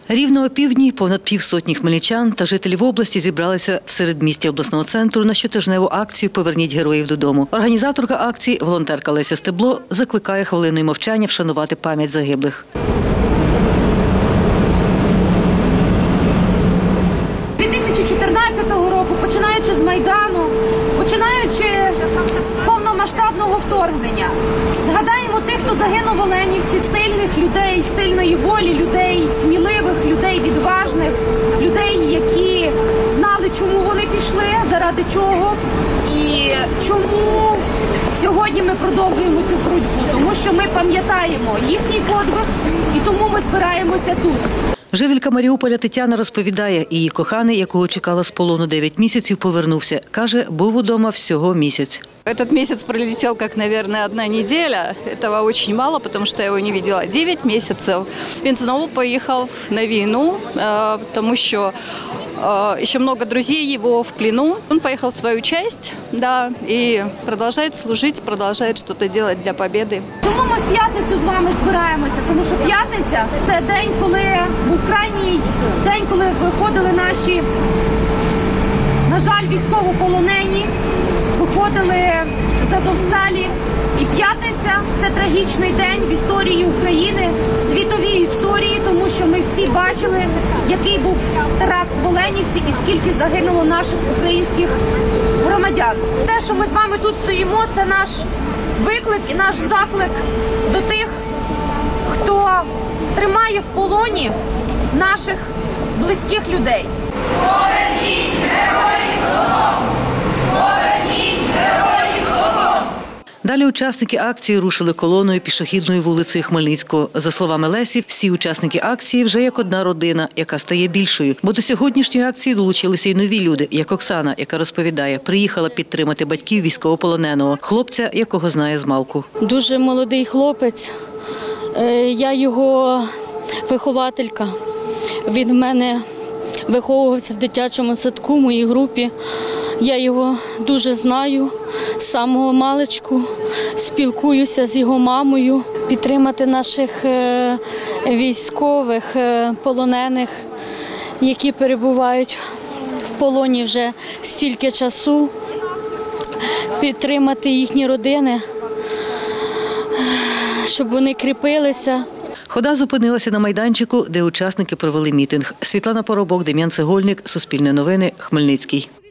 Рівно опівдні понад півсотні хмельничан та жителів області зібралися в середмісті обласного центру на щотижневу акцію «Поверніть героїв додому». Організаторка акції, волонтерка Леся Стебло, закликає хвилиною мовчання вшанувати пам'ять загиблих. 2014 року, починаючи з Майдану, починаючи з повномасштабного вторгнення, згадаємо тих, хто загинув в Оленівці, сильних людей, сильної волі людей, сміливих людей, відважних людей, які знали, чому вони пішли, заради чого і чому сьогодні ми продовжуємо цю боротьбу. Тому що ми пам'ятаємо їхній подвиг і тому ми збираємося тут. Жителька Маріуполя Тетяна розповідає, її коханий, якого чекала з полону 9 місяців, повернувся. Каже, був удома всього місяць. Этот месяц пролетел, как, наверное, одна неделя. Этого очень мало, потому что я его не видела 9 месяцев. Він знову поехал на войну, потому что еще много друзей его в плену. Он поехал в свою часть, да, и продолжает служить, продолжает что-то делать для победы. Чому ми в п'ятницю з вами збираємося? Тому що п'ятниця – це день, коли був крайній день, коли виходили наші, на жаль, військовополонені, виходили з Азовсталі. І п'ятниця – це трагічний день в історії України, в світовій історії, тому що ми всі бачили, який був теракт в Оленівці і скільки загинуло наших українських громадян. Те, що ми з вами тут стоїмо, це наш виклик і наш заклик до тих, хто тримає в полоні наших близьких людей. Поверніть героїв додому! Поверніть героїв додому! Далі учасники акції рушили колоною пішохідною вулицею Хмельницького. За словами Лесі, всі учасники акції вже як одна родина, яка стає більшою. Бо до сьогоднішньої акції долучилися й нові люди, як Оксана, яка розповідає, приїхала підтримати батьків військовополоненого, хлопця, якого знає змалку. Дуже молодий хлопець, я його вихователька. Він в мене виховувався в дитячому садку, в моїй групі. Я його дуже знаю з самого маличку, спілкуюся з його мамою. Підтримати наших військових, полонених, які перебувають в полоні вже стільки часу, підтримати їхні родини, щоб вони кріпилися. Хода зупинилася на майданчику, де учасники провели мітинг. Світлана Поробок, Дем'ян Цегольник, Суспільне новини, Хмельницький.